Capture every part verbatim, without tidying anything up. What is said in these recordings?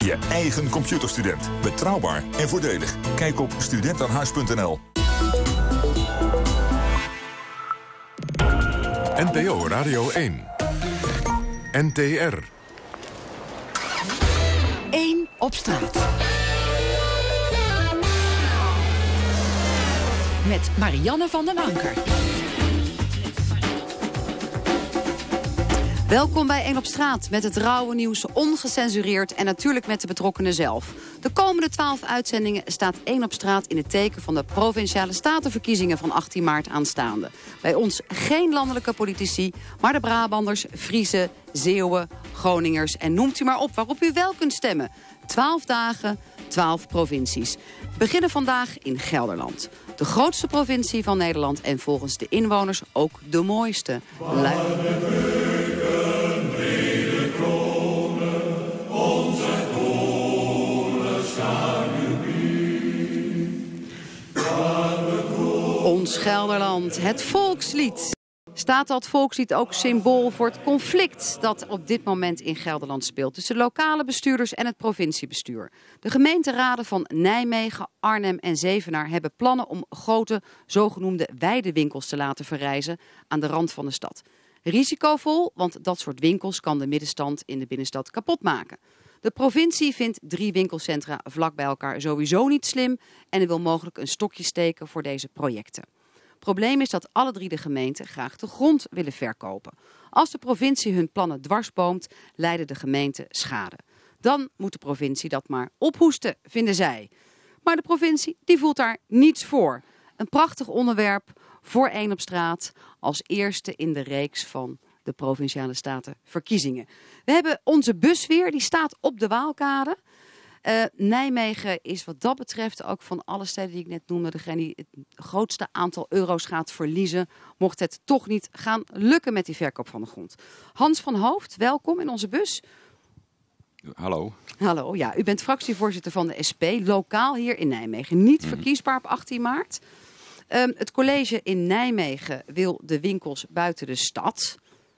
Je eigen computerstudent. Betrouwbaar en voordelig. Kijk op studentenhuis punt n l. N P O Radio één. N T R. één op straat. Met Marianne van den Anker. Welkom bij één op straat met het rauwe nieuws, ongecensureerd en natuurlijk met de betrokkenen zelf. De komende twaalf uitzendingen staat één op straat in het teken van de Provinciale Statenverkiezingen van achttien maart aanstaande. Bij ons geen landelijke politici, maar de Brabanders, Friese, Zeeuwen, Groningers en noemt u maar op waarop u wel kunt stemmen. twaalf dagen, twaalf provincies. We beginnen vandaag in Gelderland. De grootste provincie van Nederland en volgens de inwoners ook de mooiste. Lu- Ons Gelderland, het volkslied. Staat dat volkslied ook symbool voor het conflict dat op dit moment in Gelderland speelt tussen lokale bestuurders en het provinciebestuur? De gemeenteraden van Nijmegen, Arnhem en Zevenaar hebben plannen om grote zogenoemde weidewinkels te laten verrijzen aan de rand van de stad. Risicovol, want dat soort winkels kan de middenstand in de binnenstad kapot maken. De provincie vindt drie winkelcentra vlak bij elkaar sowieso niet slim en wil mogelijk een stokje steken voor deze projecten. Probleem is dat alle drie de gemeenten graag de grond willen verkopen. Als de provincie hun plannen dwarsboomt, lijden de gemeenten schade. Dan moet de provincie dat maar ophoesten, vinden zij. Maar de provincie die voelt daar niets voor. Een prachtig onderwerp voor één op straat als eerste in de reeks van de Provinciale Statenverkiezingen. We hebben onze bus weer, die staat op de Waalkade. Uh, Nijmegen is wat dat betreft ook van alle steden die ik net noemde degene die het grootste aantal euro's gaat verliezen, mocht het toch niet gaan lukken met die verkoop van de grond. Hans van Hooft, welkom in onze bus. Hallo. Hallo, ja, u bent fractievoorzitter van de S P, lokaal hier in Nijmegen. Niet mm-hmm. verkiesbaar op achttien maart. Um, het college in Nijmegen wil de winkels buiten de stad.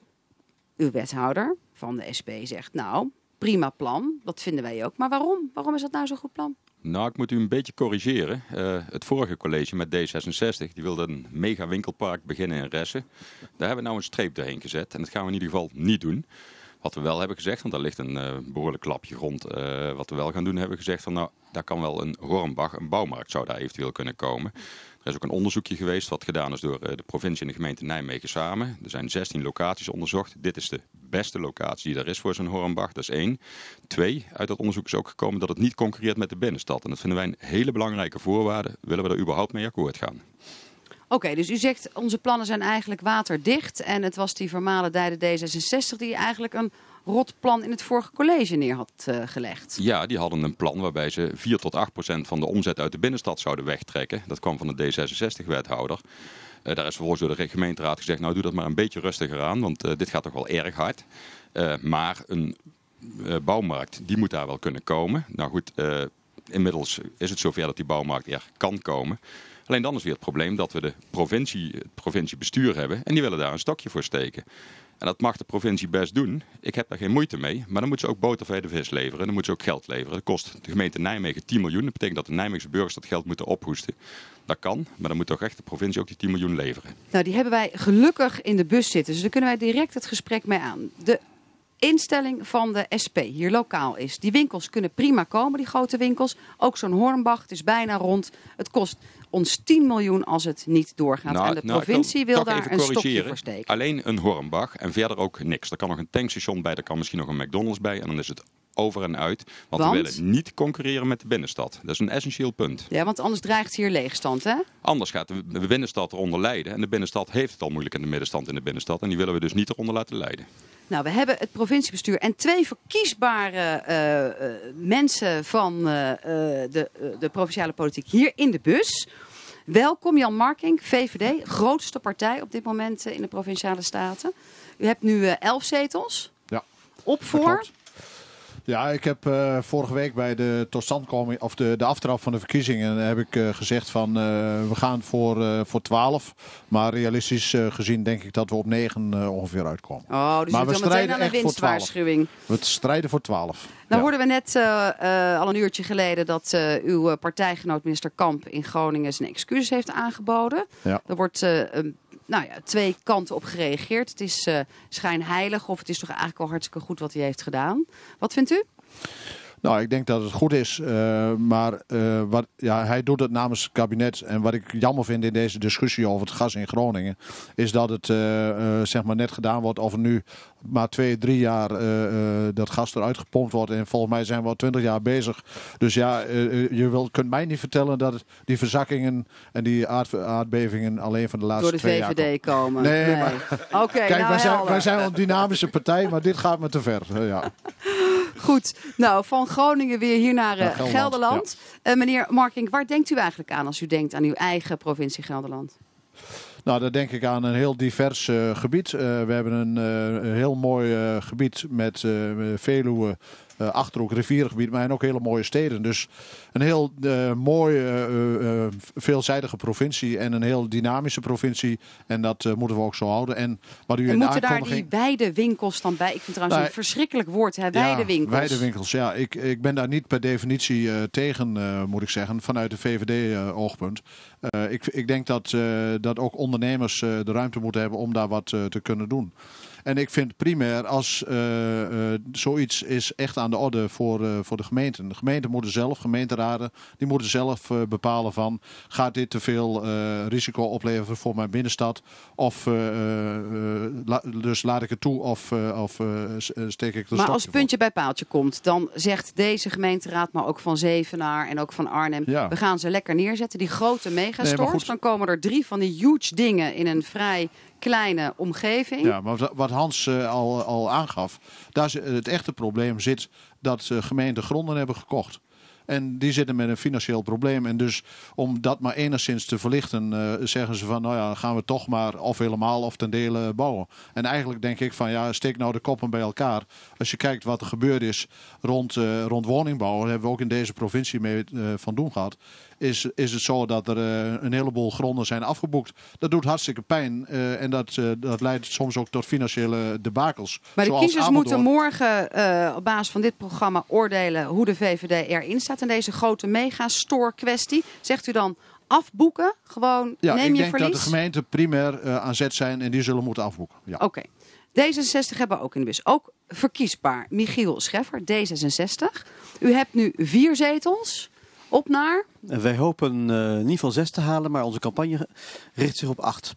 Uw wethouder van de S P zegt, nou, prima plan, dat vinden wij ook. Maar waarom? Waarom is dat nou zo'n goed plan? Nou, ik moet u een beetje corrigeren. Uh, het vorige college met D zesenzestig, die wilde een mega winkelpark beginnen in Ressen. Daar hebben we nou een streep doorheen gezet en dat gaan we in ieder geval niet doen. Wat we wel hebben gezegd, want daar ligt een uh, behoorlijk lapje grond. Uh, wat we wel gaan doen, hebben we gezegd van nou, daar kan wel een Hornbach, een bouwmarkt zou daar eventueel kunnen komen. Er is ook een onderzoekje geweest wat gedaan is door uh, de provincie en de gemeente Nijmegen samen. Er zijn zestien locaties onderzocht. Dit is de beste locatie die er is voor zo'n Hornbach, dat is één. Twee, uit dat onderzoek is ook gekomen dat het niet concurreert met de binnenstad. En dat vinden wij een hele belangrijke voorwaarde. Willen we er überhaupt mee akkoord gaan? Oké, okay, dus u zegt onze plannen zijn eigenlijk waterdicht. En het was die vermalendijde D zesenzestig die eigenlijk een rot plan in het vorige college neer had uh, gelegd. Ja, die hadden een plan waarbij ze vier tot acht procent van de omzet uit de binnenstad zouden wegtrekken. Dat kwam van de D zesenzestig-wethouder. Uh, daar is vervolgens door de gemeenteraad gezegd, nou doe dat maar een beetje rustiger aan, want uh, dit gaat toch wel erg hard. Uh, maar een uh, bouwmarkt, die moet daar wel kunnen komen. Nou goed, uh, inmiddels is het zover dat die bouwmarkt er kan komen. Alleen dan is weer het probleem dat we de provincie, het provinciebestuur hebben en die willen daar een stokje voor steken. En dat mag de provincie best doen. Ik heb daar geen moeite mee. Maar dan moeten ze ook boter de vis leveren. Dan moeten ze ook geld leveren. Dat kost de gemeente Nijmegen tien miljoen. Dat betekent dat de Nijmeegse burgers dat geld moeten ophoesten. Dat kan, maar dan moet toch echt de provincie ook die tien miljoen leveren. Nou, die hebben wij gelukkig in de bus zitten. Dus daar kunnen wij direct het gesprek mee aan. De instelling van de S P hier lokaal is. Die winkels kunnen prima komen, die grote winkels. Ook zo'n Hornbach, het is bijna rond. Het kost ons tien miljoen als het niet doorgaat. Nou, en de nou, provincie wil daar een stokje voor steken. Alleen een Hornbach en verder ook niks. Er kan nog een tankstation bij, er kan misschien nog een McDonald's bij. En dan is het over en uit. Want, want we willen niet concurreren met de binnenstad. Dat is een essentieel punt. Ja, want anders dreigt hier leegstand, hè? Anders gaat de, de binnenstad eronder lijden. En de binnenstad heeft het al moeilijk in de middenstand in de binnenstad. En die willen we dus niet eronder laten lijden. Nou, we hebben het provinciebestuur en twee verkiesbare uh, uh, mensen van uh, de, uh, de provinciale politiek hier in de bus. Welkom, Jan Marking, V V D, grootste partij op dit moment in de Provinciale Staten. U hebt nu uh, elf zetels. Ja. Op voor? Ja, ik heb uh, vorige week bij de totstandkoming of de, de aftrap van de verkiezingen heb ik uh, gezegd van uh, we gaan voor, uh, voor twaalf. Maar realistisch uh, gezien denk ik dat we op negen uh, ongeveer uitkomen. Oh, dus maar we strijden aan een winstwaarschuwing. We strijden voor twaalf. Nou ja. hoorden we net uh, uh, al een uurtje geleden dat uh, uw partijgenoot minister Kamp in Groningen zijn excuses heeft aangeboden. Ja. Er wordt uh, um, nou ja, twee kanten op gereageerd. Het is uh, schijnheilig of het is toch eigenlijk wel hartstikke goed wat hij heeft gedaan. Wat vindt u? Nou, ik denk dat het goed is, uh, maar uh, wat, ja, hij doet het namens het kabinet. En wat ik jammer vind in deze discussie over het gas in Groningen, is dat het uh, uh, zeg maar net gedaan wordt of er nu maar twee, drie jaar uh, uh, dat gas eruit gepompt wordt. En volgens mij zijn we al twintig jaar bezig. Dus ja, uh, je wil, kunt mij niet vertellen dat het, die verzakkingen en die aard, aardbevingen alleen van de laatste Door de twee jaar V V D komen. Nee, nee. maar Oké, okay, kijk, nou, wij, zijn, wij zijn een dynamische partij, maar dit gaat me te ver. Uh, ja. Goed, nou van Groningen weer hier naar uh, ja, Gelderland. Gelderland. Ja. Uh, meneer Marking, waar denkt u eigenlijk aan als u denkt aan uw eigen provincie Gelderland? Nou, daar denk ik aan een heel divers uh, gebied. Uh, we hebben een, uh, een heel mooi uh, gebied met uh, Veluwe, uh, Achterhoek, rivierengebied, maar en ook hele mooie steden. Dus een heel uh, mooie, uh, uh, veelzijdige provincie en een heel dynamische provincie. En dat uh, moeten we ook zo houden. En, wat u en in de moeten daar aankondiging... die weidewinkels dan bij? Ik vind trouwens nou, een verschrikkelijk woord, hè? Weidewinkels. Ja, weidewinkels, ja. Ik, ik ben daar niet per definitie uh, tegen, uh, moet ik zeggen, vanuit de V V D-oogpunt. Uh, uh, ik, ik denk dat, uh, dat ook ondernemers uh, de ruimte moeten hebben om daar wat uh, te kunnen doen. En ik vind primair als uh, uh, zoiets is echt aan de orde voor, uh, voor de gemeenten. De gemeenten moeten zelf, gemeenteraden, die moeten zelf uh, bepalen van gaat dit te veel uh, risico opleveren voor mijn binnenstad. Of uh, uh, la, dus laat ik het toe of, uh, of uh, steek ik de Maar als voor. puntje bij paaltje komt, dan zegt deze gemeenteraad, maar ook van Zevenaar en ook van Arnhem, ja. we gaan ze lekker neerzetten, die grote megastores. Nee, dan komen er drie van die huge dingen in een vrij kleine omgeving. Ja, maar wat Hans uh, al, al aangaf, daar is, het echte probleem zit dat uh, gemeenten gronden hebben gekocht. En die zitten met een financieel probleem. En dus om dat maar enigszins te verlichten, uh, zeggen ze van nou ja, dan gaan we toch maar of helemaal of ten dele bouwen. En eigenlijk denk ik van ja, steek nou de koppen bij elkaar. Als je kijkt wat er gebeurd is rond, uh, rond woningbouw, daar hebben we ook in deze provincie mee uh, van doen gehad. Is, is het zo dat er uh, een heleboel gronden zijn afgeboekt. Dat doet hartstikke pijn. Uh, en dat, uh, dat leidt soms ook tot financiële debakels. Maar de Zoals kiezers Apeldoorn. moeten morgen uh, op basis van dit programma oordelen hoe de V V D erin staat in deze grote megastore kwestie. Zegt u dan afboeken? Gewoon ja, neem je ik denk verlies? dat de gemeenten primair uh, aan zet zijn en die zullen moeten afboeken. Ja. Oké. Okay. D zesenzestig hebben we ook in de bus. Ook verkiesbaar. Michiel Scheffer, D zesenzestig. U hebt nu vier zetels. Op naar? Wij hopen uh, in ieder geval zes te halen, maar onze campagne richt zich op acht.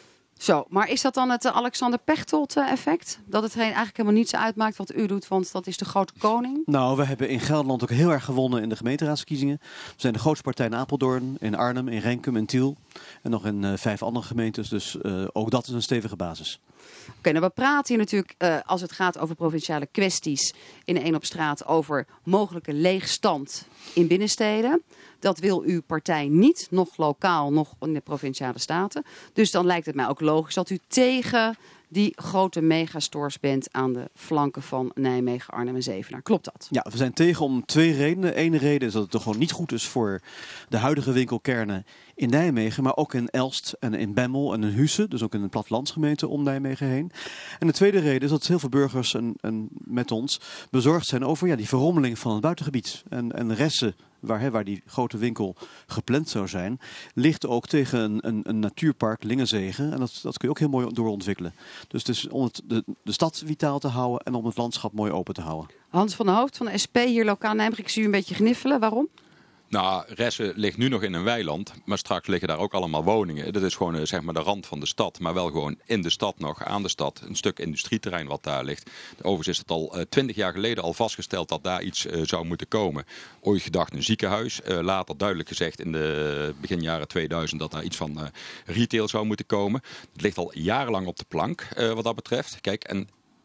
Zo, maar is dat dan het uh, Alexander Pechtold uh, effect? Dat het eigenlijk helemaal niets uitmaakt wat u doet, want dat is de grote koning? Nou, we hebben in Gelderland ook heel erg gewonnen in de gemeenteraadsverkiezingen. We zijn de grootste partij in Apeldoorn, in Arnhem, in Renkum en Tiel. En nog in uh, vijf andere gemeentes, dus uh, ook dat is een stevige basis. Oké, okay, nou we praten hier natuurlijk, uh, als het gaat over provinciale kwesties, in één op straat over mogelijke leegstand in binnensteden. Dat wil uw partij niet, nog lokaal, nog in de provinciale staten. Dus dan lijkt het mij ook logisch dat u tegen die grote megastores bent aan de flanken van Nijmegen, Arnhem en Zevenaar. Klopt dat? Ja, we zijn tegen om twee redenen. Eén reden is dat het toch gewoon niet goed is voor de huidige winkelkernen in Nijmegen, maar ook in Elst en in Bemmel en in Husse, dus ook in een plattelandsgemeente om Nijmegen heen. En de tweede reden is dat heel veel burgers en, en met ons bezorgd zijn over ja, die verrommeling van het buitengebied. En, en Ressen, waar, hè, waar die grote winkel gepland zou zijn, ligt ook tegen een, een, een natuurpark, Lingenzegen. En dat, dat kun je ook heel mooi doorontwikkelen. Dus het is om het, de, de stad vitaal te houden en om het landschap mooi open te houden. Hans van der Hoofd van de S P hier lokaal Nijmegen. Ik zie u een beetje gniffelen. Waarom? Nou, Ressen ligt nu nog in een weiland, maar straks liggen daar ook allemaal woningen. Dat is gewoon uh, zeg maar de rand van de stad, maar wel gewoon in de stad nog, aan de stad. Een stuk industrieterrein wat daar ligt. Overigens is het al twintig uh, jaar geleden al vastgesteld dat daar iets uh, zou moeten komen. Ooit gedacht een ziekenhuis, uh, later duidelijk gezegd in de begin jaren tweeduizend dat daar iets van uh, retail zou moeten komen. Het ligt al jarenlang op de plank uh, wat dat betreft. Kijk, en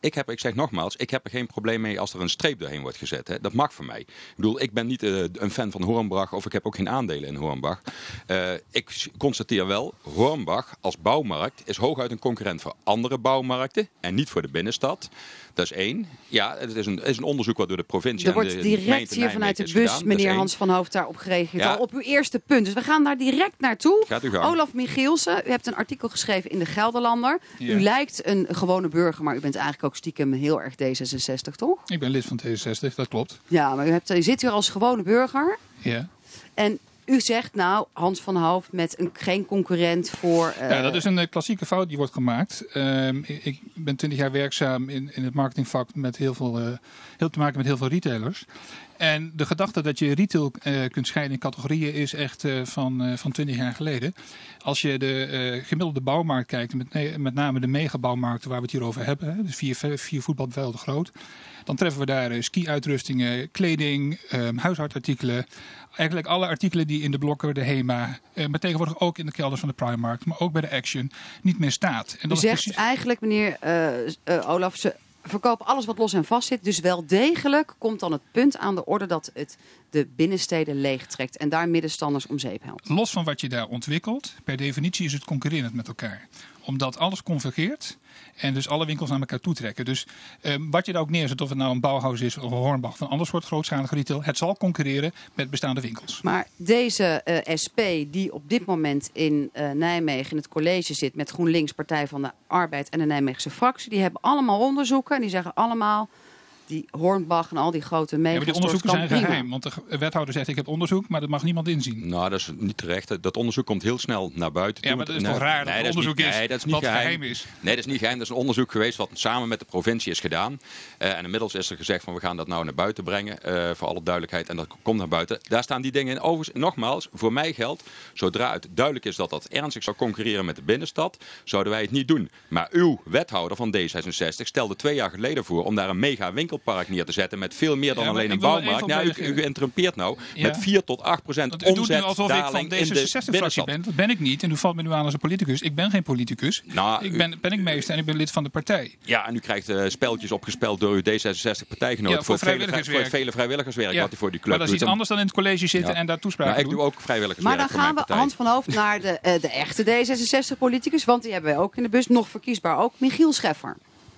ik, heb, ik zeg nogmaals, ik heb er geen probleem mee als er een streep doorheen wordt gezet. Hè. Dat mag voor mij. Ik bedoel, ik ben niet uh, een fan van Hornbach of ik heb ook geen aandelen in Hornbach. Uh, ik constateer wel, Hornbach als bouwmarkt is hooguit een concurrent voor andere bouwmarkten en niet voor de binnenstad. Dat is één. Ja, het is een, het is een onderzoek wat door de provincie er en de wordt direct hier vanuit de bus, gedaan. meneer Hans van Hoofd, daarop gereageerd. Ja. Al op uw eerste punt. Dus we gaan daar direct naartoe. Gaat u gang. Olaf Michielsen, u hebt een artikel geschreven in de Gelderlander. Ja. U lijkt een gewone burger, maar u bent eigenlijk ook stiekem heel erg D zesenzestig, toch? Ik ben lid van D zesenzestig, dat klopt. Ja, maar u, hebt, u zit hier als gewone burger. Ja. En u zegt nou, Hans van Hoofd, met een, geen concurrent voor... Uh... Ja, dat is een uh, klassieke fout die wordt gemaakt. Uh, ik, ik ben twintig jaar werkzaam in, in het marketingvak met heel veel, uh, heel te maken met heel veel retailers. En de gedachte dat je retail uh, kunt scheiden in categorieën is echt uh, van, uh, van twintig jaar geleden. Als je de uh, gemiddelde bouwmarkt kijkt, met, met name de megabouwmarkten waar we het hier over hebben, hè, dus vier, vier voetbalvelden groot, dan treffen we daar uh, ski-uitrustingen, kleding, um, huishoudartikelen. Eigenlijk alle artikelen die in de blokken, de HEMA, uh, maar tegenwoordig ook in de kelders van de Primark, maar ook bij de Action, niet meer staat. En dat U zegt is precies... eigenlijk, meneer uh, uh, Olaf, ze verkopen alles wat los en vast zit. Dus wel degelijk komt dan het punt aan de orde dat het de binnensteden leegtrekt en daar middenstanders om zeep helpt. Los van wat je daar ontwikkelt, per definitie is het concurrerend met elkaar. Omdat alles convergeert en dus alle winkels naar elkaar toetrekken. Dus eh, wat je daar ook neerzet, of het nou een Bauhaus is of een Hornbach of een ander soort grootschalige retail, het zal concurreren met bestaande winkels. Maar deze uh, S P die op dit moment in uh, Nijmegen in het college zit met GroenLinks, Partij van de Arbeid en de Nijmeegse fractie, die hebben allemaal onderzoeken en die zeggen allemaal die Hornbach en al die grote megastores. Ja, maar die onderzoeken zijn prima. geheim, want de wethouder zegt ik heb onderzoek, maar dat mag niemand inzien. Nou, dat is niet terecht. Dat onderzoek komt heel snel naar buiten toe. Ja, maar dat is Nee, toch raar dat nee, het dat onderzoek niet, is, nee, dat is niet wat geheim. geheim is. Nee, dat is niet geheim. Dat is een onderzoek geweest wat samen met de provincie is gedaan. Uh, en inmiddels is er gezegd van we gaan dat nou naar buiten brengen. Uh, voor alle duidelijkheid. En dat komt naar buiten. Daar staan die dingen in. Overigens, nogmaals, voor mij geldt, zodra het duidelijk is dat dat ernstig zou concurreren met de binnenstad, zouden wij het niet doen. Maar uw wethouder van D zesenzestig stelde twee jaar geleden voor om daar een mega winkelpark neer te zetten met veel meer dan Ja, alleen een ik wil bouwmarkt. even Nou, u, u interrumpeert nou. Ja. Met vier tot acht procent Want u doet nu alsof ik van omzetdaling D in de zesenzestig-fractie binnenstad. ben. Dat ben ik niet. En u valt me nu aan als een politicus. Ik ben geen politicus. Nou, ik ben, ben ik meester en ik ben lid van de partij. Ja, en u krijgt uh, speltjes opgespeld door uw D zesenzestig-partijgenoten Ja, voor, voor het vele, voor vrijwilligerswerk. het vele vrijwilligerswerk Ja, wat u voor die club maar dat is doet. iets anders dan in het college zitten Ja. en daar toespraken Ja, ik doen. doe ook vrijwilligerswerk Maar dan voor gaan mijn we, partij. Hans van Hoofd, naar de, uh, de echte D zesenzestig-politicus, want die hebben wij ook in de bus, nog verkiesbaar ook, Michiel Scheffer.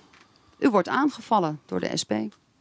U wordt aangevallen door de S P.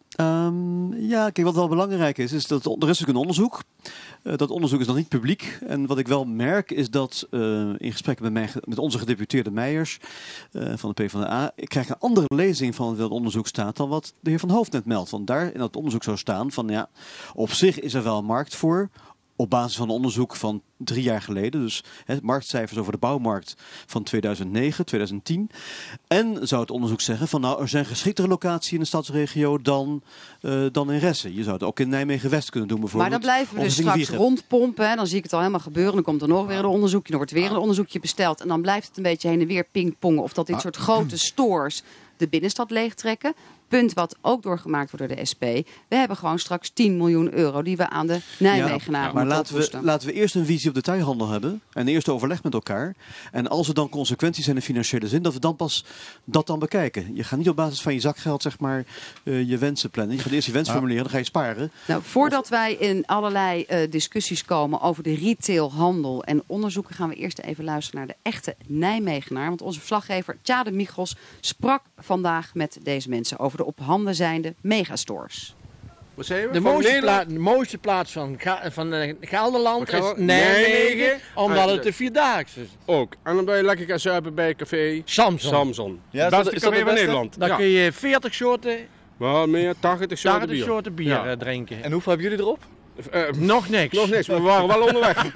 Um, ja, kijk, wat wel belangrijk is, is dat er is ook een onderzoek. Uh, dat onderzoek is nog niet publiek. En wat ik wel merk is dat uh, in gesprekken met, mijn, met onze gedeputeerde Meijers uh, van de PvdA, ik krijg een andere lezing van wat het onderzoek staat dan wat de heer Van Hoofd net meldt. Want daar in dat onderzoek zou staan van ja, op zich is er wel een markt voor. Op basis van een onderzoek van drie jaar geleden. Dus hè, marktcijfers over de bouwmarkt van tweeduizend negen, tweeduizend tien. En zou het onderzoek zeggen van nou, er zijn geschiktere locaties in de stadsregio dan, uh, dan in Ressen. Je zou het ook in Nijmegen-West kunnen doen bijvoorbeeld. Maar dan blijven we Of dus in straks Wiegen. rondpompen. Hè. Dan zie ik het al helemaal gebeuren. Dan komt er nog weer een onderzoekje. Dan wordt weer een onderzoekje besteld. En dan blijft het een beetje heen en weer pingpongen. Of dat dit soort grote stores de binnenstad leegtrekken. Punt wat ook doorgemaakt wordt door de S P. We hebben gewoon straks tien miljoen euro die we aan de Nijmegenaren Ja, maar moeten laten we, ophoesten. laten we eerst een visie op detailhandel hebben. En eerst overleg met elkaar. En als er dan consequenties zijn in financiële zin, dat we dan pas dat dan bekijken. Je gaat niet op basis van je zakgeld zeg maar uh, je wensen plannen. Je gaat eerst je wens formuleren, dan ga je sparen. Nou, voordat wij in allerlei uh, discussies komen over de retailhandel en onderzoeken, gaan we eerst even luisteren naar de echte Nijmegenaar. Want onze verslaggever Tjade Michels sprak vandaag met deze mensen over de op handen zijnde megastores. Wat zei je? De Van mooiste, Nederland? pla de mooiste plaats van, Ga van uh, Gelderland Van is Gel- Nijmegen, Nijmegen. omdat Ah, het de Vierdaagse is. Ook. En dan ben je lekker gaan zuipen bij café Samson. Samson. Ja, Het is beste dat- is dat café de van beste? Nederland. Dan Ja. kun je veertig soorten, Maar meer tachtig soorten tachtig bier. soorten bier Ja. uh, drinken. En hoeveel hebben jullie erop? Uh, Nog niks. nog niks, maar we waren wel onderweg.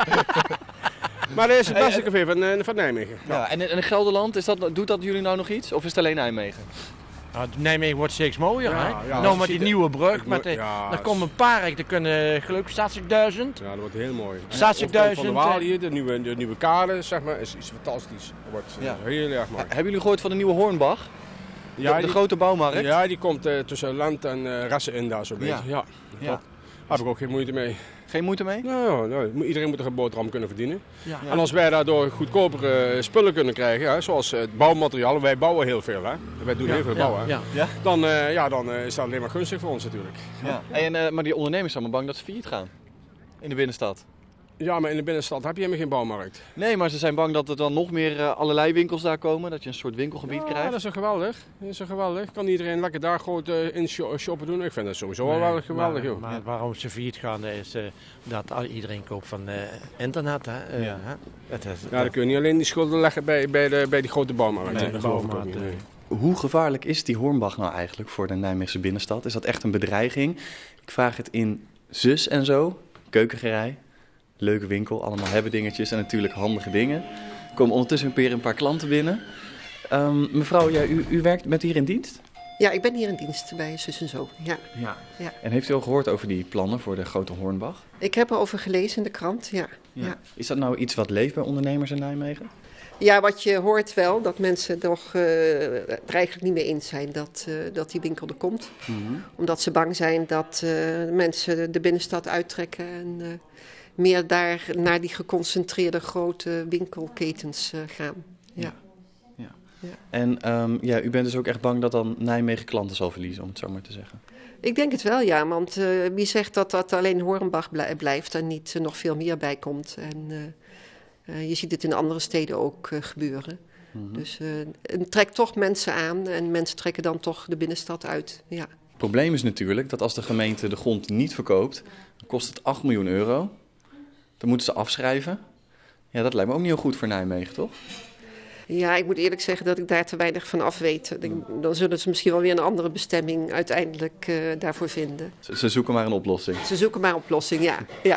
Maar dit is het beste café van, uh, van Nijmegen. Ja. En, in- en in Gelderland, is dat, doet dat jullie nou nog iets? Of is het alleen Nijmegen? Nou, Nijmegen wordt steeds mooier, Ja, hè? ja, nou, je met die ziet nieuwe brug, Ik met moet- de, ja, er komt een park, er kunnen geloof ik zestigduizend. Ja, dat wordt heel mooi. zestigduizend, Van de Waal hier, de nieuwe, de nieuwe kade, zeg maar, is iets fantastisch. Dat wordt uh, Ja. heel erg mooi. Hebben jullie gehoord van de nieuwe Hornbach? De, Ja, de die, grote bouwmarkt? ja, die komt uh, tussen Land en uh, Ressen in daar zo'n beetje. Ja. Ja. Ja. Heb ik ook geen moeite mee. Geen moeite mee? Nou, nou, iedereen moet er een boterham kunnen verdienen. Ja. En als wij daardoor goedkopere spullen kunnen krijgen, hè, zoals het bouwmateriaal, wij bouwen heel veel, hè? Wij doen Ja, heel veel ja, bouwen, ja. Ja. Dan, uh, ja, dan uh, is dat alleen maar gunstig voor ons natuurlijk. Ja. En, uh, maar die ondernemers zijn maar bang dat ze failliet gaan in de binnenstad. Ja, maar in de binnenstad heb je helemaal geen bouwmarkt. Nee, maar ze zijn bang dat er dan nog meer uh, allerlei winkels daar komen, dat je een soort winkelgebied ja, krijgt. dat is toch geweldig. Dat is toch geweldig. Kan iedereen lekker daar groot uh, in shoppen doen? Ik vind dat sowieso nee, wel geweldig, maar, joh. Maar waarom ze failliet gaan is uh, dat al, iedereen koopt van uh, internet, hè. Uh, ja. Hè? Het is, ja, dan kun je niet alleen die schulden leggen bij, bij, de, bij die grote bouwmarkt. Nee, de bouwmarkt, nee. Hoe gevaarlijk is die Hornbach nou eigenlijk voor de Nijmeegse binnenstad? Is dat echt een bedreiging? Ik vraag het in Zus en Zo, keukengerei. Leuke winkel, allemaal hebben dingetjes en natuurlijk handige dingen. Er komen ondertussen weer een paar klanten binnen. Um, mevrouw, ja, u, u werkt met hier in dienst? Ja, ik ben hier in dienst bij Zus en Zo. Ja. Ja. Ja. En heeft u al gehoord over die plannen voor de grote Hornbach? Ik heb erover gelezen in de krant, ja. Ja. Ja. Is dat nou iets wat leeft bij ondernemers in Nijmegen? Ja, wat je hoort wel, dat mensen toch uh, er eigenlijk niet mee eens zijn dat, uh, dat die winkel er komt. Mm-hmm. Omdat ze bang zijn dat uh, mensen de binnenstad uittrekken en uh, meer daar naar die geconcentreerde grote winkelketens uh, gaan. Ja. Ja. Ja. En um, ja, u bent dus ook echt bang dat dan Nijmegen klanten zal verliezen, om het zo maar te zeggen? Ik denk het wel, ja. Want uh, wie zegt dat dat alleen Hornbach blijft en niet uh, nog veel meer bij komt. En uh, uh, je ziet het in andere steden ook uh, gebeuren. Mm-hmm. Dus uh, het trekt toch mensen aan en mensen trekken dan toch de binnenstad uit. Ja. Het probleem is natuurlijk dat als de gemeente de grond niet verkoopt, dan kost het acht miljoen euro. Dan moeten ze afschrijven. Ja, dat lijkt me ook niet heel goed voor Nijmegen, toch? Ja, ik moet eerlijk zeggen dat ik daar te weinig van af weet. Dan zullen ze misschien wel weer een andere bestemming uiteindelijk uh, daarvoor vinden. Ze, ze zoeken maar een oplossing. Ze zoeken maar een oplossing, ja. ja.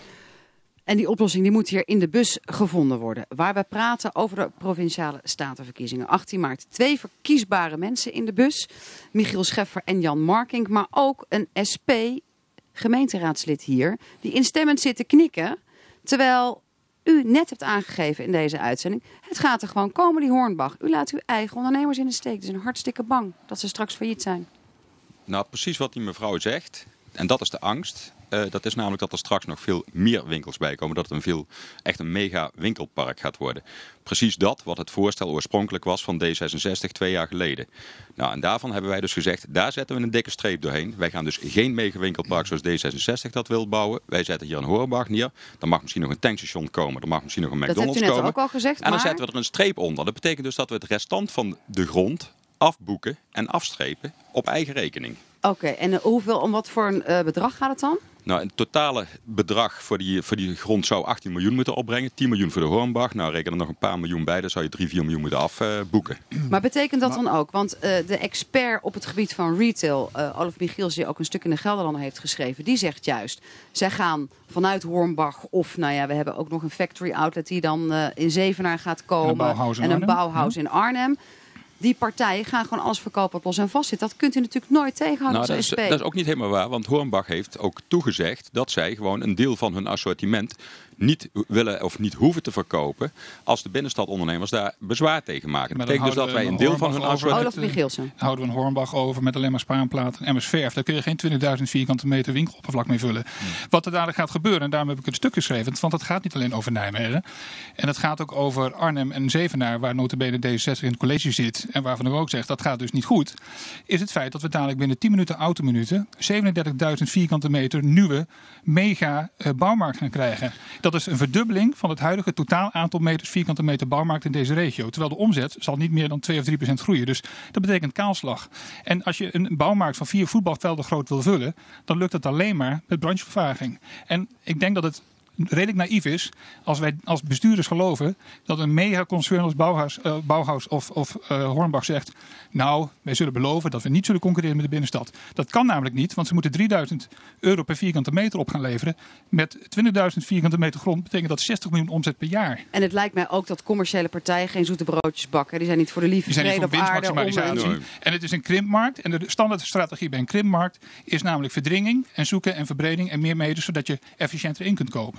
En die oplossing die moet hier in de bus gevonden worden. Waar we praten over de provinciale statenverkiezingen. achttien maart. Twee verkiesbare mensen in de bus. Michiel Scheffer en Jan Markink. Maar ook een S P gemeenteraadslid hier. Die instemmend zit te knikken. Terwijl u net hebt aangegeven in deze uitzending. Het gaat er gewoon komen, die Hornbach. U laat uw eigen ondernemers in de steek. Ze zijn hartstikke bang dat ze straks failliet zijn. Nou, precies wat die mevrouw zegt. En dat is de angst. Uh, dat is namelijk dat er straks nog veel meer winkels bij komen. Dat het een veel, echt een mega winkelpark gaat worden. Precies dat wat het voorstel oorspronkelijk was van D zesenzestig twee jaar geleden. Nou, en daarvan hebben wij dus gezegd, daar zetten we een dikke streep doorheen. Wij gaan dus geen mega winkelpark zoals D zesenzestig dat wil bouwen. Wij zetten hier een Hornbach neer. Er mag misschien nog een tankstation komen. Er mag misschien nog een McDonald's komen. Dat hebt u net ook al gezegd. En dan maar... zetten we er een streep onder. Dat betekent dus dat we het restant van de grond afboeken en afstrepen op eigen rekening. Oké, okay, en uh, hoeveel, om wat voor een uh, bedrag gaat het dan? Nou, het totale bedrag voor die, voor die grond zou achttien miljoen moeten opbrengen. tien miljoen voor de Hornbach. Nou, reken er nog een paar miljoen bij. Dan zou je drie, vier miljoen moeten afboeken. Uh, maar betekent dat dan ook? Want uh, de expert op het gebied van retail, uh, Olaf Michiels, die ook een stuk in de Gelderlander heeft geschreven, die zegt juist, zij gaan vanuit Hornbach of, nou ja, we hebben ook nog een factory outlet die dan uh, in Zevenaar gaat komen. En een Bauhaus in en een Arnhem. Bauhaus Ja. in Arnhem. Die partijen gaan gewoon alles verkopen wat los en vast zit. Dat kunt u natuurlijk nooit tegenhouden nou, als dat S P. is, dat is ook niet helemaal waar, want Hornbach heeft ook toegezegd dat zij gewoon een deel van hun assortiment niet willen of niet hoeven te verkopen als de binnenstadondernemers daar bezwaar tegen maken. Dat betekent dus dat wij een deel van hun assortiment... Olaf Michielsen. Houden we een Hornbach over met alleen maar spaanplaten en emmers verf. Daar kun je geen twintigduizend vierkante meter winkeloppervlak mee vullen. Hmm. Wat er dadelijk gaat gebeuren, en daarom heb ik het stuk geschreven, want het gaat niet alleen over Nijmegen. En het gaat ook over Arnhem en Zevenaar, waar nota bene D zesenzestig in het college zit en waarvan ik ook zeg, dat gaat dus niet goed, is het feit dat we dadelijk binnen tien minuten autominuten zevenendertigduizend vierkante meter nieuwe mega uh, bouwmarkt gaan krijgen. Dat is een verdubbeling van het huidige totaal aantal meters, vierkante meter bouwmarkt in deze regio. Terwijl de omzet zal niet meer dan twee of drie procent groeien. Dus dat betekent kaalslag. En als je een bouwmarkt van vier voetbalvelden groot wil vullen, dan lukt dat alleen maar met branchevervaging. En ik denk dat het redelijk naïef is als wij als bestuurders geloven dat een megaconcern als Bauhaus, uh, Bauhaus of, of uh, Hornbach zegt, nou, wij zullen beloven dat we niet zullen concurreren met de binnenstad. Dat kan namelijk niet, want ze moeten drieduizend euro per vierkante meter op gaan leveren. Met twintigduizend vierkante meter grond betekent dat zestig miljoen omzet per jaar. En het lijkt mij ook dat commerciële partijen geen zoete broodjes bakken. Die zijn niet voor de liefde vrede op aarde. Om... En het is een krimpmarkt. En de standaardstrategie bij een krimpmarkt is namelijk verdringing en zoeken en verbreding en meer meters, zodat je efficiënter in kunt kopen.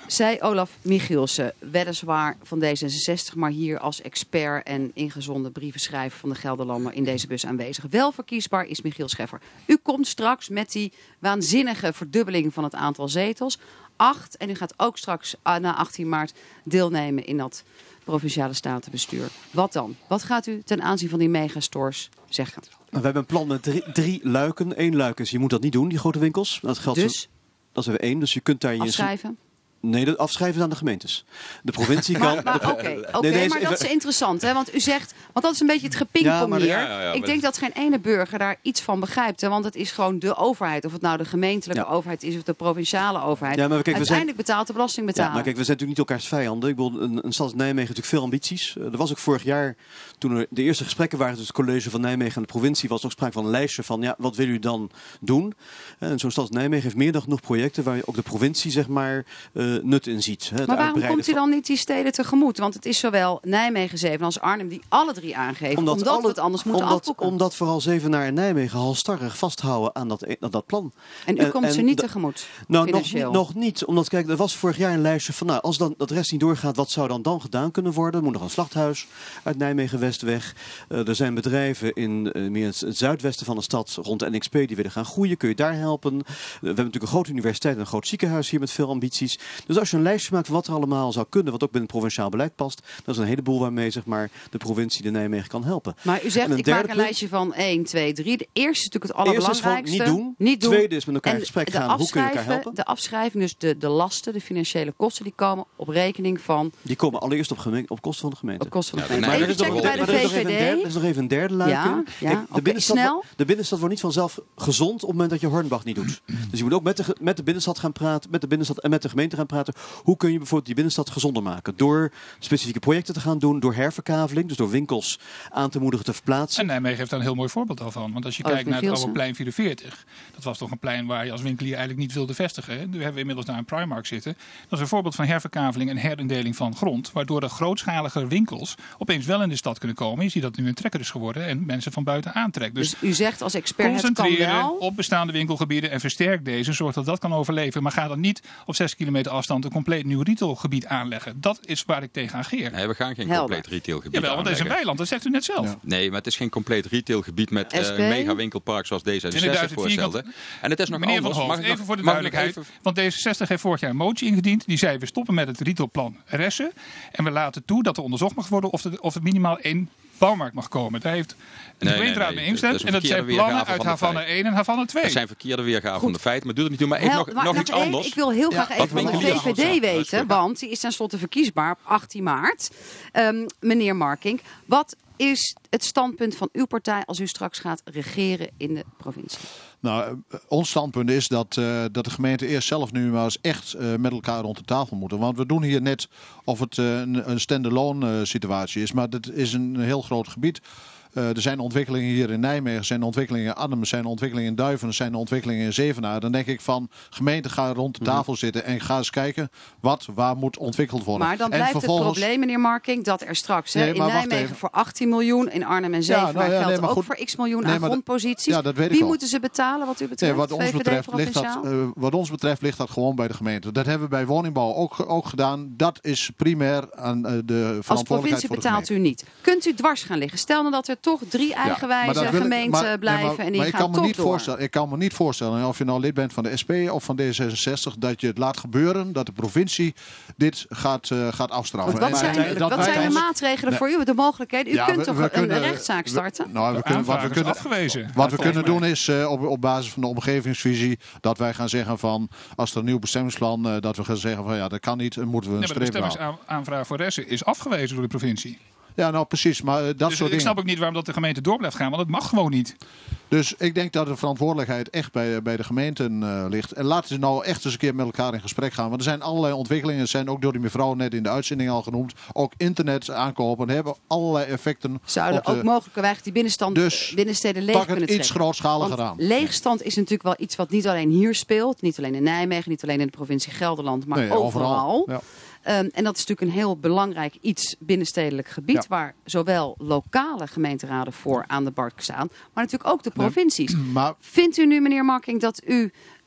Zei Olaf Michielsen, weliswaar van D zesenzestig, maar hier als expert en ingezonden brievenschrijver van de Gelderlander in deze bus aanwezig. Wel verkiesbaar is Michiel Scheffer. U komt straks met die waanzinnige verdubbeling van het aantal zetels. Acht. En u gaat ook straks na achttien maart deelnemen in dat provinciale statenbestuur. Wat dan? Wat gaat u ten aanzien van die megastores zeggen? We hebben een plan met drie, drie luiken. Eén luik is, je moet dat niet doen, die grote winkels. Dat geldt Dus? Zo, dat is er één. Dus je kunt daar je Afschrijven? Nee, dat afschrijven aan de gemeentes. De provincie kan... Maar, maar, Oké, okay, okay, nee, nee, maar dat is interessant. Hè? Want u zegt, want dat is een beetje het gepingpong ja, hier. Ja, ja, ja, ik denk dat geen ene burger daar iets van begrijpt. Hè? Want het is gewoon de overheid. Of het nou de gemeentelijke ja. overheid is of de provinciale overheid. Ja, maar kijk, Uiteindelijk zijn... betaalt de belastingbetaler. Ja, maar kijk, we zijn natuurlijk niet elkaars vijanden. Ik bedoel, een, een stad als Nijmegen heeft natuurlijk veel ambities. Uh, er was ook vorig jaar, toen er de eerste gesprekken waren tussen het college van Nijmegen en de provincie, was er ook sprake van een lijstje van, ja, wat wil u dan doen? Uh, en zo'n stad als Nijmegen heeft meer dan genoeg projecten waar ook de provincie, zeg maar, uh, nut in ziet. Het maar waarom komt u dan niet die steden tegemoet? Want het is zowel Nijmegen zeven als Arnhem die alle drie aangeven. Omdat, omdat alle, we het anders moeten omdat, afboeken. Omdat vooral Zevenaar en Nijmegen halstarrig vasthouden aan dat, aan dat plan. En u en, komt en, ze niet tegemoet? Nou, nog, nog niet. Omdat, kijk, er was vorig jaar een lijstje van, nou, als dan dat rest niet doorgaat, wat zou dan dan gedaan kunnen worden? Er moet nog een slachthuis uit Nijmegen-West weg. Uh, er zijn bedrijven in uh, meer het, het zuidwesten van de stad, rond de N X P, die willen gaan groeien. Kun je daar helpen? Uh, we hebben natuurlijk een grote universiteit en een groot ziekenhuis hier met veel ambities. Dus als je een lijstje maakt van wat er allemaal zou kunnen, wat ook binnen het provinciaal beleid past, dat is een heleboel waarmee, zeg maar, de provincie de Nijmegen kan helpen. Maar u zegt, ik maak een punt, lijstje van één, twee, drie. De eerste is natuurlijk het allerbelangrijkste. Niet doen. Niet doen. Tweede is met elkaar in gesprek gaan. Hoe kun je elkaar helpen? De afschrijving, dus de, de lasten, de financiële kosten, die komen op rekening van... Die komen allereerst op, gemeen, op kosten van de gemeente. Op kosten van de Ja, gemeente. nee, Even checken bij de V V D. Er is nog even een derde luik. Ja, ja. Kijk, de, Okay, binnenstad, snel. de binnenstad wordt niet vanzelf gezond op het moment dat je Hornbach niet doet. Dus je moet ook met de, met de binnenstad gaan praten, met de binnenstad en met de gemeente gaan praten. Hoe kun je bijvoorbeeld die binnenstad gezonder maken? Door specifieke projecten te gaan doen, door herverkaveling, dus door winkels aan te moedigen te verplaatsen. En Nijmegen heeft daar een heel mooi voorbeeld al van. Want als je oh, kijkt naar het oude plein vierenveertig, dat was toch een plein waar je als winkelier eigenlijk niet wilde vestigen. Hè? Nu hebben we inmiddels daar een Primark zitten. Dat is een voorbeeld van herverkaveling en herindeling van grond, waardoor de grootschalige winkels opeens wel in de stad kunnen komen. Je ziet dat het nu een trekker is geworden en mensen van buiten aantrekt. Dus, dus u zegt als expert, het kan concentreren wel op bestaande winkelgebieden en versterk deze, zorg dat dat kan overleven. Maar ga dan niet op zes kilometer afstand een compleet nieuw retailgebied aanleggen. Dat is waar ik tegen ageer. Nee, we gaan geen Helder. compleet retailgebied Jawel, want het is een aanleggen. weiland, dat zegt u net zelf. Ja. Nee, maar het is geen compleet retailgebied met uh, S P? een mega winkelpark zoals D zesenzestig voorstelde. En het is nog Meneer anders. Van Hoofd, Mag ik even nog, voor de mag ik nog duidelijkheid. even... Want D zesenzestig heeft vorig jaar een motie ingediend. Die zei, we stoppen met het retailplan Ressen. En we laten toe dat er onderzocht mag worden of er, of er minimaal één bouwmarkt mag komen. Daar heeft de Nee, gemeenteraad nee, nee. mee ingestemd. Dat En is dat een zijn verkeerde plannen weergave uit van de Havana één en Havana twee. Dat zijn verkeerde weergaven van de feiten, maar doe het niet toe. Maar even Hel, nog, maar nog iets één, anders. Ik wil heel graag Ja, even van de winkeliers V V D anders. weten, want die is tenslotte verkiesbaar op achttien maart. Um, meneer Markink, wat is het standpunt van uw partij als u straks gaat regeren in de provincie? Nou, ons standpunt is dat, uh, dat de gemeente eerst zelf nu maar eens echt uh, met elkaar rond de tafel moeten. Want we doen hier net of het uh, een, een stand-alone uh, situatie is, maar dit is een heel groot gebied. Uh, er zijn ontwikkelingen hier in Nijmegen, er zijn ontwikkelingen in Arnhem, er zijn ontwikkelingen in Duiven, er zijn ontwikkelingen in Zevenaar. Dan denk ik van, gemeente, ga rond de tafel mm. zitten en ga eens kijken wat, waar moet ontwikkeld worden. Maar dan en blijft vervolgens... het probleem, meneer Markink, dat er straks hè, Nee, in maar wacht Nijmegen even. voor achttien miljoen, in Arnhem en Zevenaar Ja, nou ja, geldt nee, maar ook goed. voor x miljoen Nee, aan maar dat- grondposities. Ja, dat weet ik Wie al. moeten ze betalen wat u betreft? Nee, wat, ons V V D betreft ligt dat, provinciaal? uh, wat ons betreft ligt dat gewoon bij de gemeente. Dat hebben we bij woningbouw ook, ook gedaan. Dat is primair aan uh, de verantwoordelijkheid Als provincie voor de betaalt gemeente. u niet. Kunt u dwars gaan liggen? Stel nou dat er toch drie eigenwijze maar dat wil ik- gemeenten maar- nee, blijven maar- en die maar ik gaan kan me toch niet door. voorstellen, Ik kan me niet voorstellen, of je nou lid bent van de S P of van D zesenzestig, dat je het laat gebeuren, dat de provincie dit gaat, uh, gaat afstraffen. Want wat En- zijn, en- dat wat wij zijn de uiteindelijk- maatregelen Nee. voor u? De mogelijkheden? U Ja, kunt we- toch we een, kunnen- een rechtszaak we- starten? Nou, we kunnen, wat we Aanvraag is kunnen, afgewezen. wat we Volgens kunnen mij. doen is uh, op, op basis van de omgevingsvisie dat wij gaan zeggen van, als er een nieuw bestemmingsplan, uh, dat we gaan zeggen van ja, dat kan niet, dan moeten we een Nee, maar de streep halen. bestemmingsaanvraag voor Ressen is afgewezen door de provincie. Ja, nou precies, maar uh, dat Dus soort ik dingen. snap ook niet waarom dat de gemeente door blijft gaan, want het mag gewoon niet. Dus ik denk dat de verantwoordelijkheid echt bij, bij de gemeenten uh, ligt. En laten ze nou echt eens een keer met elkaar in gesprek gaan. Want er zijn allerlei ontwikkelingen. Er zijn ook door die mevrouw net in de uitzending al genoemd. Ook internet aankopen hebben allerlei effecten. Zouden op de, ook mogelijkerwijs die binnenstand, Dus binnensteden leeg pak het kunnen iets trekken. grootschaliger Want aan. leegstand is natuurlijk wel iets wat niet alleen hier speelt. Niet alleen in Nijmegen, niet alleen in de provincie Gelderland, maar Nee, overal. overal. Ja. Um, en dat is natuurlijk een heel belangrijk iets binnenstedelijk gebied. Ja. Waar zowel lokale gemeenteraden voor aan de bar staan. Maar natuurlijk ook de provincies. Maar Vindt u nu, meneer Markink, dat u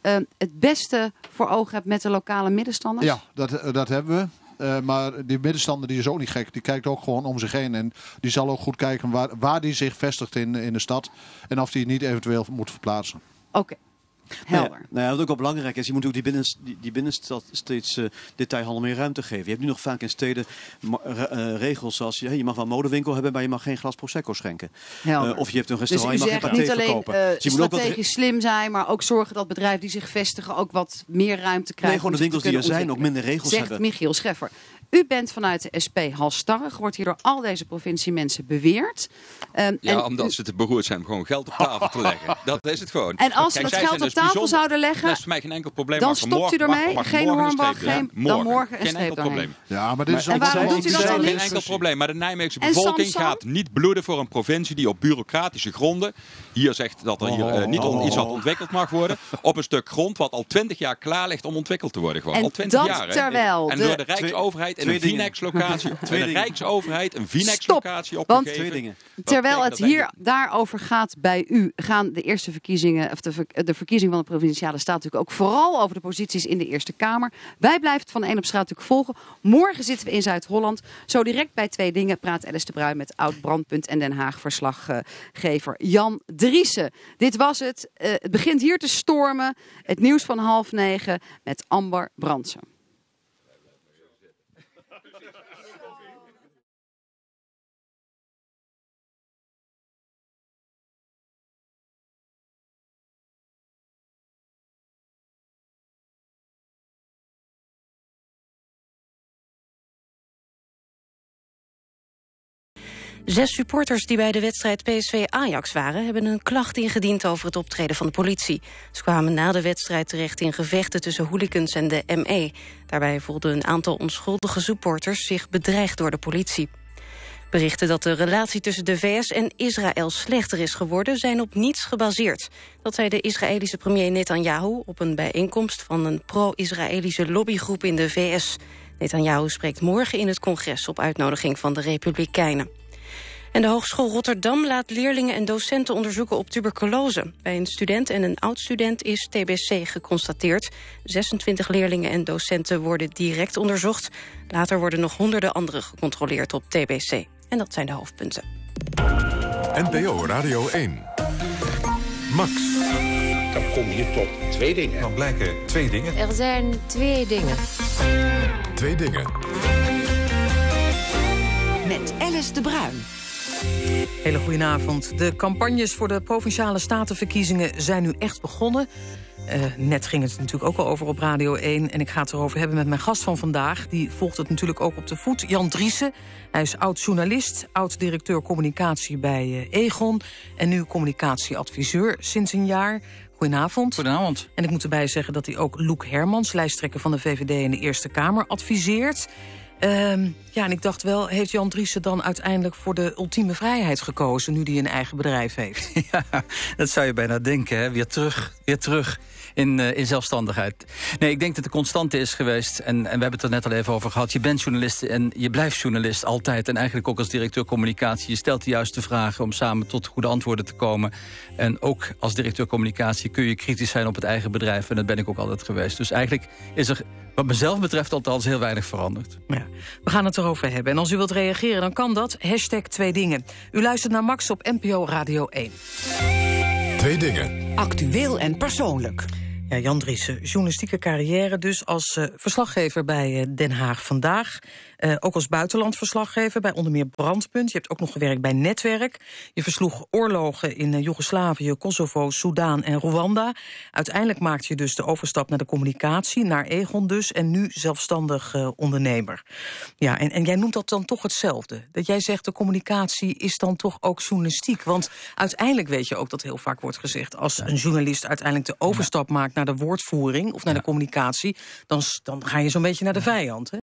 uh, het beste voor ogen hebt met de lokale middenstanders? Ja, dat, dat hebben we. Uh, maar die middenstander die is ook niet gek. Die kijkt ook gewoon om zich heen. En die zal ook goed kijken waar, waar die zich vestigt in, in de stad. En of die niet eventueel moet verplaatsen. Oké. Okay. Helder. Nou ja, nou ja, wat ook wel belangrijk is, je moet ook die, binnenst, die, die binnenstad steeds uh, detailhandel meer ruimte geven. Je hebt nu nog vaak in steden uh, regels zoals je, je mag wel een modewinkel hebben, maar je mag geen glas Prosecco schenken. Uh, of je hebt een restaurant, dus je mag geen paté niet alleen verkopen. Uh, dus je strategisch moet ook wat... slim zijn, maar ook zorgen dat bedrijven die zich vestigen ook wat meer ruimte krijgen. Nee, gewoon de winkels die er zijn ook minder regels zegt hebben. Zegt Michiel Scheffer. U bent vanuit de S P halstarrig, wordt hier door al deze provinciemensen beweerd. Um, ja, en omdat u... ze te beroerd zijn om gewoon geld op tafel te leggen. Dat is het gewoon. En als ze Kijk, dat geld op dus tafel bijzonder... zouden leggen, dat is voor mij geen enkel probleem. dan mag stopt morgen, u ermee. Mag, mag geen Hornbach, geen dan morgen een geen enkel probleem. Ja, maar dit is maar, en waarom doet u dat dan niet? Geen enkel probleem. Maar de Nijmeegse bevolking gaat niet bloeden voor een provincie die op bureaucratische gronden hier zegt dat er hier uh, niet on, iets wat ontwikkeld mag worden. Op een stuk grond wat al twintig jaar klaar ligt om ontwikkeld te worden. Gewoon. En al twintig dat jaar. terwijl en de door de Rijksoverheid en een Vinex-locatie. De Rijksoverheid een Vinex-locatie opgegeven. Twee dingen. Terwijl het hier daarover gaat bij u, gaan de eerste verkiezingen, of de, de verkiezing van de Provinciale Staat natuurlijk ook vooral over de posities in de Eerste Kamer. Wij blijven het van één op straat natuurlijk volgen. Morgen zitten we in Zuid-Holland. Zo direct bij Twee Dingen praat Alice de Bruin met oud-Brandpunt en Den Haag verslaggever Jan Driessen. Dit was het. Uh, het begint hier te stormen. Het nieuws van half negen met Amber Brandsen. Zes supporters die bij de wedstrijd P S V-Ajax waren, hebben een klacht ingediend over het optreden van de politie. Ze kwamen na de wedstrijd terecht in gevechten tussen hooligans en de M E. Daarbij voelden een aantal onschuldige supporters zich bedreigd door de politie. Berichten dat de relatie tussen de V S en Israël slechter is geworden zijn op niets gebaseerd. Dat zei de Israëlische premier Netanyahu op een bijeenkomst van een pro-Israëlische lobbygroep in de V S. Netanyahu spreekt morgen in het congres op uitnodiging van de Republikeinen. En de Hogeschool Rotterdam laat leerlingen en docenten onderzoeken op tuberculose. Bij een student en een oud-student is T B C geconstateerd. zesentwintig leerlingen en docenten worden direct onderzocht. Later worden nog honderden anderen gecontroleerd op T B C. En dat zijn de hoofdpunten. N P O Radio één. Max. Dan kom je tot twee dingen. Dan blijken twee dingen. Er zijn twee dingen. Twee dingen. Met Alice de Bruin. Hele goedenavond. De campagnes voor de Provinciale Statenverkiezingen zijn nu echt begonnen. Uh, net ging het natuurlijk ook al over op Radio één. En ik ga het erover hebben met mijn gast van vandaag. Die volgt het natuurlijk ook op de voet. Jan Driessen. Hij is oud-journalist, oud-directeur communicatie bij uh, Egon. En nu communicatieadviseur sinds een jaar. Goedenavond. Goedenavond. En ik moet erbij zeggen dat hij ook Loek Hermans, lijsttrekker van de V V D in de Eerste Kamer, adviseert. Um, ja, en ik dacht wel, heeft Jan Driessen dan uiteindelijk voor de ultieme vrijheid gekozen, nu hij een eigen bedrijf heeft? Ja, dat zou je bijna denken, hè? Weer terug, weer terug in, uh, in zelfstandigheid. Nee, ik denk dat de constante is geweest, en, en we hebben het er net al even over gehad, je bent journalist en je blijft journalist altijd. En eigenlijk ook als directeur communicatie. Je stelt de juiste vragen om samen tot goede antwoorden te komen. En ook als directeur communicatie kun je kritisch zijn op het eigen bedrijf. En dat ben ik ook altijd geweest. Dus eigenlijk is er, wat mezelf betreft, althans heel weinig veranderd. Ja, we gaan het erover hebben. En als u wilt reageren, dan kan dat. Hashtag Twee Dingen. U luistert naar Max op N P O Radio één. Twee Dingen. Actueel en persoonlijk. Ja, Jan Driessen, journalistieke carrière dus als uh, verslaggever bij uh, Den Haag Vandaag. Uh, ook als buitenlandverslaggever bij onder meer Brandpunt. Je hebt ook nog gewerkt bij Netwerk. Je versloeg oorlogen in uh, Joegoslavië, Kosovo, Soudaan en Rwanda. Uiteindelijk maakte je dus de overstap naar de communicatie, naar Egon dus, en nu zelfstandig uh, ondernemer. Ja, en, en jij noemt dat dan toch hetzelfde. Dat jij zegt de communicatie is dan toch ook journalistiek. Want uiteindelijk weet je ook dat heel vaak wordt gezegd, als een journalist uiteindelijk de overstap maakt naar de woordvoering of naar ja. de communicatie, dan, dan ga je zo'n beetje naar de vijand, hè?